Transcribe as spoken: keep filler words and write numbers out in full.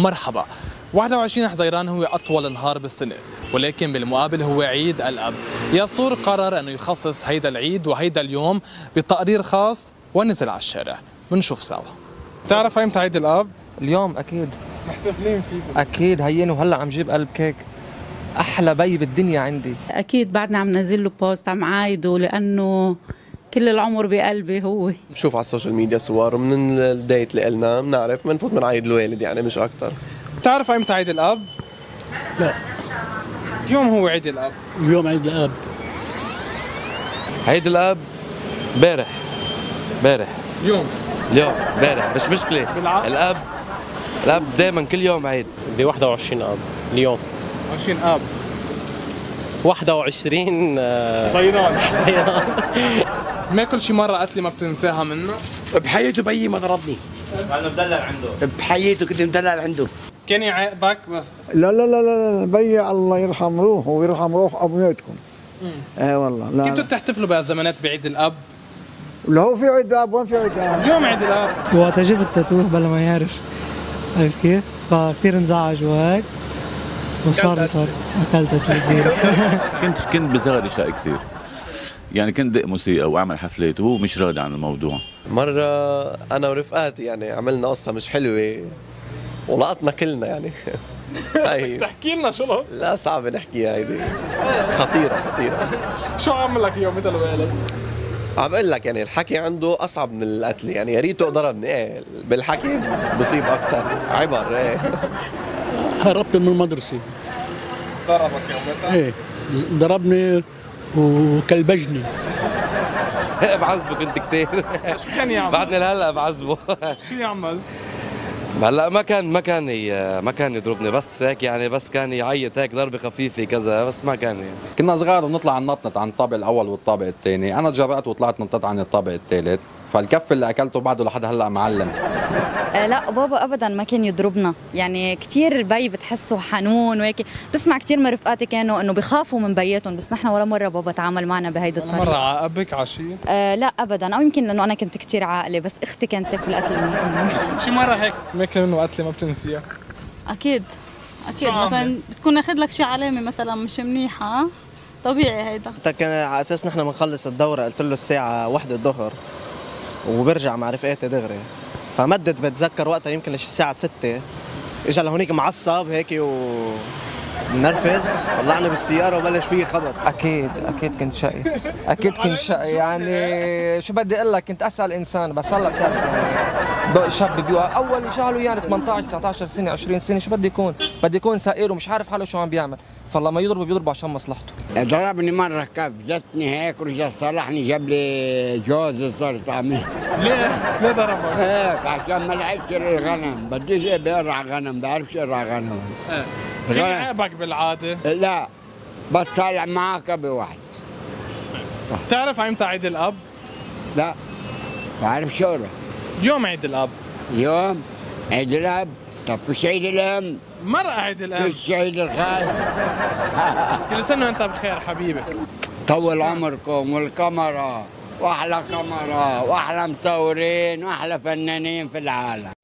مرحبا. واحد وعشرين حزيران هو أطول نهار بالسنة، ولكن بالمقابل هو عيد الأب. ياسور قرر أنه يخصص هيدا العيد وهيدا اليوم بتقرير خاص ونزل على الشارع. بنشوف سوا. بتعرف ايمتى عيد الأب؟ اليوم أكيد. محتفلين فيه أكيد هينه، وهلا عم جيب قلب كيك. أحلى بي بالدنيا عندي. أكيد بعدنا عم نزل له بوست عم عايده لأنه كل العمر بقلبي هو. بشوف على السوشيال ميديا صور من الديت اللي قلنا بنعرف بنفوت بنعيد الوالد يعني مش أكتر. بتعرف ايمتى عيد الأب؟ لا. اليوم هو عيد الأب. اليوم عيد الأب. عيد الأب امبارح. امبارح. اليوم. اليوم امبارح مش مشكلة. بالعقل. الأب الأب دائما كل يوم عيد. ب واحد وعشرين آب اليوم. عشرين آب. واحد وعشرين صيران. صيران. ما كل شي مرة قتلي ما بتنساها منه؟ بحياته بيي ما ضربني. كان مدلل عنده. بحياته كنت مدلل عنده. كان يعاقبك بس؟ لا لا لا لا بيي الله يرحم روحه ويرحم روح ابوياتكم. ايه والله. لا كنتوا بتحتفلوا بهالزمانات بعيد الأب؟ لا هو في عيد اب وين في عيد اب؟ اليوم عيد الأب. وقت جبت تاتوه بلا ما يعرف، عرفت كيف؟ فكثير انزعج وهيك وصار صار اكلت تلزيق. كنت كنت بصغري شقي كثير، يعني كنت دق موسيقى واعمل حفلات وهو مش راضي عن الموضوع. مرة أنا ورفقاتي يعني عملنا قصة مش حلوة ولقطنا كلنا يعني. هاي تحكي لنا شو القصة؟ لا صعب نحكيها هيدي، خطيرة خطيرة. شو عمل لك يوم مثل الوالد؟ عم اقول لك يعني الحكي عنده اصعب من القتل، يعني يا ريته ضربني. ايه بالحكي بصيب اكثر عبر. ايه هربت من المدرسة. ضربك يومتها؟ ايه ضربني وكلبجني. بعذبه كنت كثير. شو كان يعمل؟ بعدني لهلا بعذبه. شو يعمل؟ هلا ما كان ما كان ما كان يضربني، بس هيك يعني بس كان يعيط هيك ضربه خفيفه كذا، بس ما كان يعني. كنا صغار ونطلع ننطنط عن الطابق الاول والطابق الثاني، انا تجرأت وطلعت نطيت عن الطابق الثالث، فالكف اللي اكلته بعده لحد هلا معلم. آه لا بابا ابدا ما كان يضربنا، يعني كثير بي بتحسه حنون وهيك. بسمع كثير من رفقاتي كانوا انه بخافوا من بياتهم، بس نحن ولا مره بابا تعامل معنا بهيدي الطريقه. مرة عاقبك على شيء؟ آه لا ابدا، او يمكن لانه انا كنت كثير عاقله، بس اختي كانت تاكل قتل مني. شي مرة هيك ماكل منه قتلة ما بتنسيها؟ اكيد اكيد. مثلا بتكون اخذ لك شي علامه مثلا مش منيحه، طبيعي هيدا. كان على اساس نحن بنخلص الدوره، قلت له الساعه واحدة الظهر وبرجع مع رفقاتي دغري، فمدت بتذكر وقتها يمكن الساعه ستة، اجى لهونيك معصب هيك ومنرفز، طلعني بالسياره وبلش فيه خبط. أكيد أكيد كنت شقي، أكيد كنت شقي. يعني شو بدي أقول لك، كنت أسأل إنسان، بس هلا بتعرف يعني شاب بيوقع أول شغله يعني ثمانية عشر تسعة عشر سنة عشرين سنة، شو بدي يكون؟ بدي يكون سائر ومش عارف حاله شو عم بيعمل، فلما يضربه بيضربه عشان مصلحته. ضربني مرة كبزتني هيك ورجع صلحني جاب لي جوز وصرت أعمل. ليه؟ ليه ضربك؟ هيك عشان ما لعبش الغنم، بديش بيرعى غنم، بعرفش يرعى غنم. ايه كان يعاقبك بالعادة؟ لا بس طالع معك بواحد. بتعرف ايمتى عيد الأب؟ لا بعرف شو اليوم عيد الأب. اليوم عيد الأب. طب فيش عيد الأم؟ مرة عيد الأب. فيش عيد الخال. كل سنة وأنت بخير حبيبي. طول عمركم والكاميرا، وأحلى كاميرا وأحلى مصورين وأحلى فنانين في العالم.